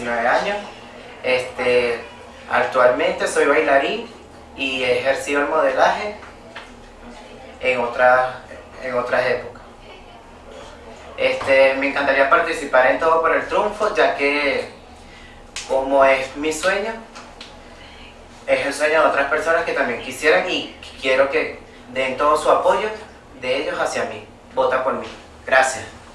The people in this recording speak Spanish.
19 años. Actualmente soy bailarín y he ejercido el modelaje en otras épocas. Me encantaría participar en Todo por el Triunfo, ya que como es mi sueño, es el sueño de otras personas que también quisieran, y quiero que den todo su apoyo de ellos hacia mí. Vota por mí. Gracias.